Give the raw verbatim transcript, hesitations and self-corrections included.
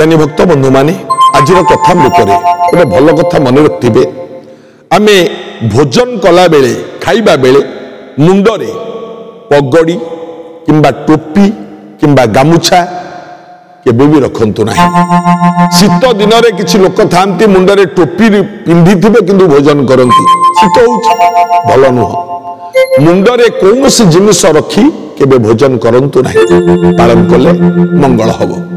ज्ञानी भक्त बंधु माने आज कथामृत गोटे भल कथा मन रखिए आमे भोजन कला बेले खाइबा बेले मुंडरे पगड़ी किंबा टोपी किंबा गामुछा केबे भी रखंतु ना। शीत दिन में किसी लोक था मुंडरे टोपी पिंधि किंतु भोजन करती शीत हो भल नुह। मुंडरे कौन सी जिनिस रखी केबे भोजन करंतु ना, पालन कले मंगल हब।